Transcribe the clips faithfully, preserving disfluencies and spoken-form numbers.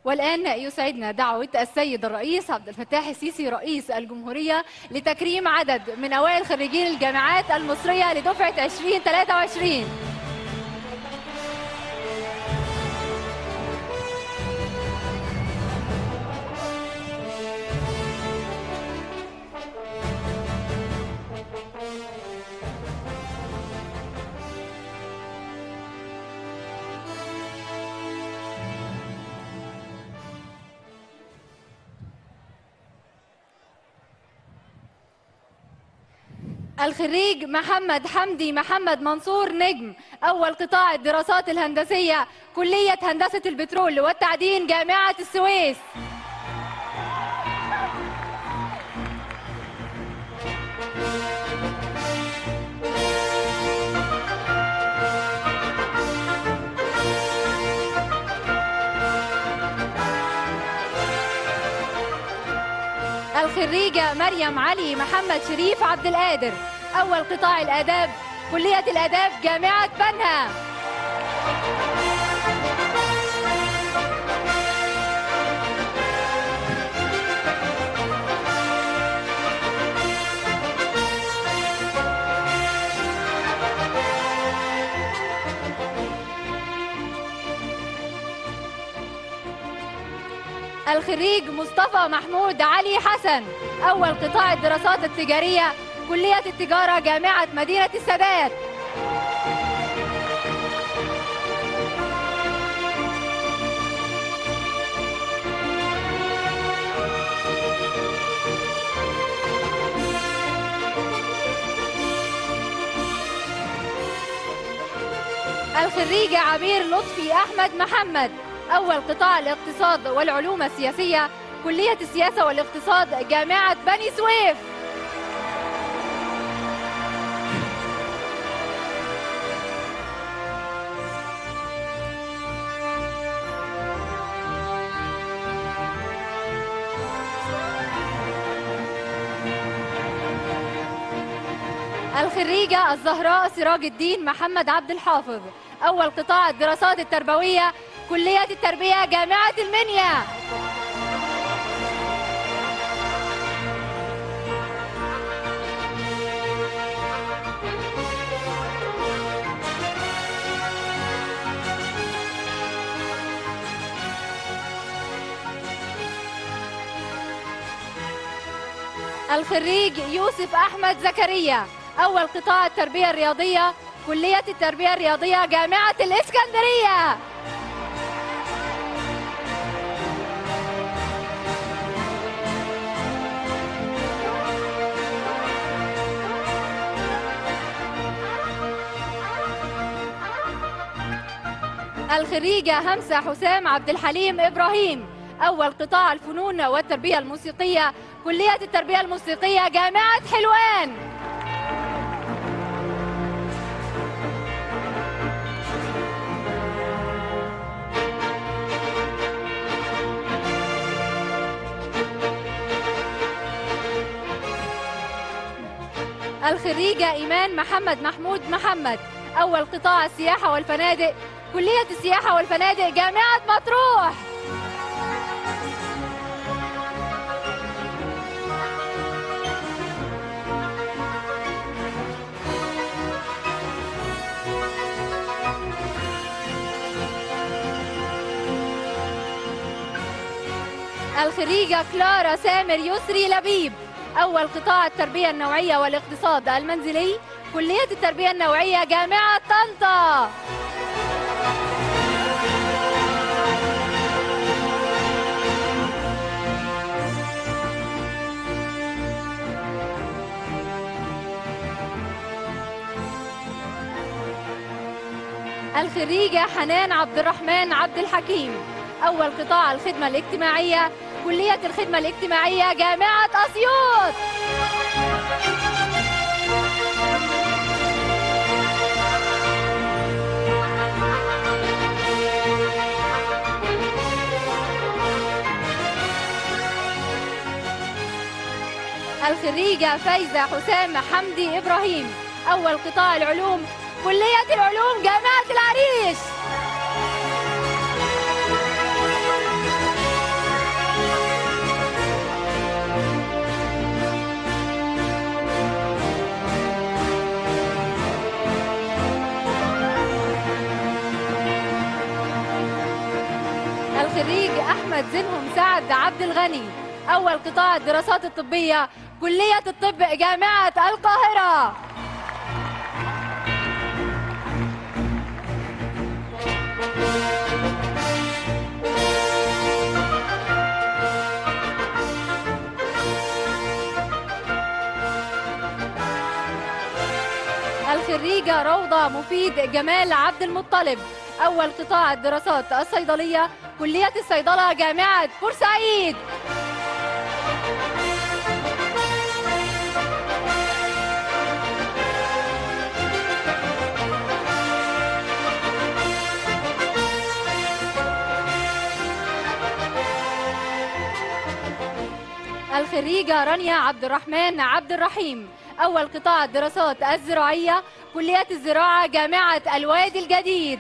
والآن يسعدنا دعوة السيد الرئيس عبد الفتاح السيسي رئيس الجمهورية لتكريم عدد من أوائل خريجين الجامعات المصرية لدفعة ألفين وثلاثة وعشرين. الخريج محمد حمدي محمد منصور نجم، أول قطاع الدراسات الهندسية، كلية هندسة البترول والتعدين، جامعة السويس. الخريجة مريم علي محمد شريف عبد القادر، أول قطاع الآداب، كلية الآداب، جامعة بنها. الخريج مصطفى محمود علي حسن، أول قطاع الدراسات التجارية، كلية التجارة، جامعة مدينة السادات. الخريجة عبير لطفي أحمد محمد، أول قطاع الاقتصاد والعلوم السياسية، كلية السياسة والاقتصاد، جامعة بني سويف. الخريجة الزهراء سراج الدين محمد عبد الحافظ، أول قطاع الدراسات التربوية، كلية التربية، جامعة المنيا. الخريج يوسف أحمد زكريا، أول قطاع التربية الرياضية، كلية التربية الرياضية، جامعة الإسكندرية. الخريجة همسة حسام عبد الحليم إبراهيم، أول قطاع الفنون والتربية الموسيقية، كلية التربية الموسيقية، جامعة حلوان. الخريجة إيمان محمد محمود محمد، أول قطاع السياحة والفنادق، كلية السياحة والفنادق، جامعة مطروح. الخريجة كلارا سامر يسري لبيب، أول قطاع التربية النوعية والاقتصاد المنزلي، كلية التربية النوعية، جامعة طنطا. الخريجة حنان عبد الرحمن عبد الحكيم، أول قطاع الخدمة الاجتماعية، كلية الخدمة الاجتماعية، جامعة أسيوط. الخريجة فايزة حسام حمدي إبراهيم، أول قطاع العلوم، كلية العلوم، جامعة العريش. الخريج أحمد زينهم سعد عبد الغني، أول قطاع الدراسات الطبية، كلية الطب، جامعة القاهرة. الخريجة روضة مفيد جمال عبد المطلب، أول قطاع الدراسات الصيدلية، كلية الصيدلة، جامعة بورسعيد. الخريجة رانيا عبد الرحمن عبد الرحيم، أول قطاع الدراسات الزراعية، كلية الزراعة، جامعة الوادي الجديد.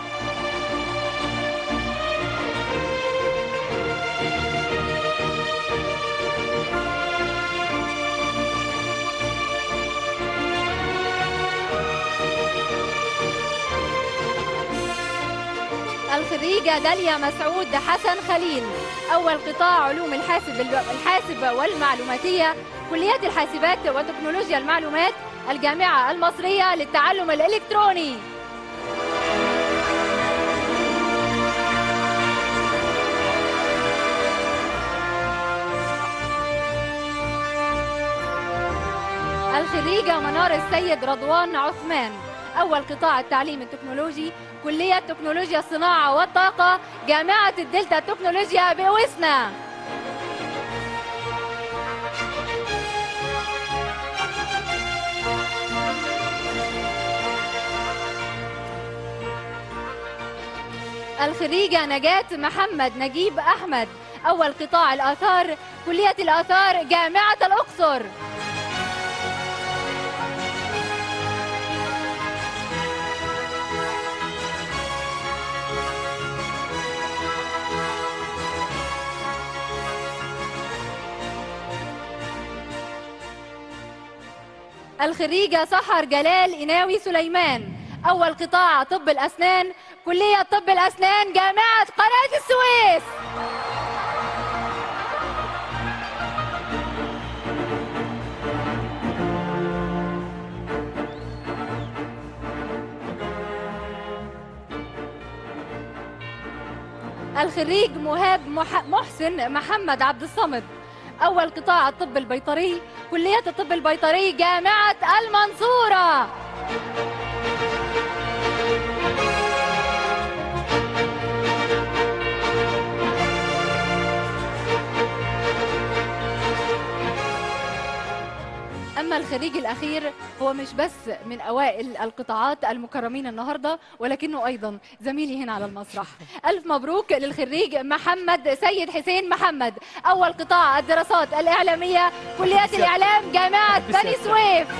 الخريجة داليا مسعود حسن خليل، أول قطاع علوم الحاسب الحاسب والمعلوماتية، كلية الحاسبات وتكنولوجيا المعلومات، الجامعة المصرية للتعلم الإلكتروني. الخريجة منار السيد رضوان عثمان، أول قطاع التعليم التكنولوجي، كلية تكنولوجيا الصناعة والطاقة، جامعة الدلتا التكنولوجيا بوسنا. الخريجة نجاة محمد نجيب أحمد، أول قطاع الآثار، كلية الآثار، جامعة الأقصر. الخريجة سحر جلال إناوي سليمان، أول قطاع طب الأسنان، كلية طب الأسنان، جامعة قناة السويس. الخريج مهاب محسن محمد عبد الصمد، أول قطاع الطب البيطري، كلية الطب البيطري، جامعة المنصورة. أما الخريج الأخير هو مش بس من أوائل القطاعات المكرمين النهاردة، ولكنه أيضا زميلي هنا على المسرح. ألف مبروك للخريج محمد سيد حسين محمد، أول قطاع الدراسات الإعلامية، كلية الإعلام، جامعة بني سويف.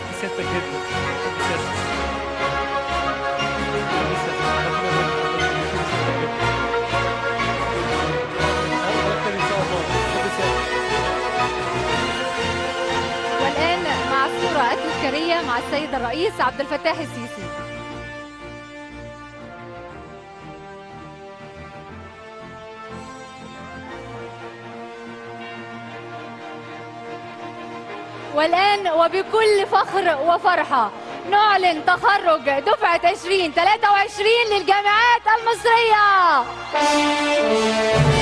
والآن مع الصورة التذكارية مع السيد الرئيس عبد الفتاح السيسي. والآن وبكل فخر وفرحة نعلن تخرج دفعة عشرين ثلاثة وعشرين للجامعات المصرية.